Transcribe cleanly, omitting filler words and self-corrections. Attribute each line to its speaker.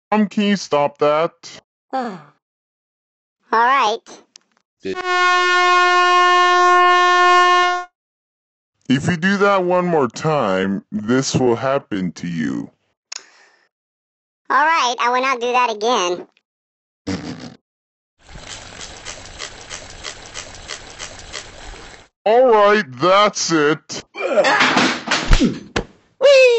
Speaker 1: Can you stop that?
Speaker 2: All right.
Speaker 1: If you do that one more time, this will happen to you.
Speaker 2: All right, I will not do that again.
Speaker 1: Alright, that's it.
Speaker 2: Whee!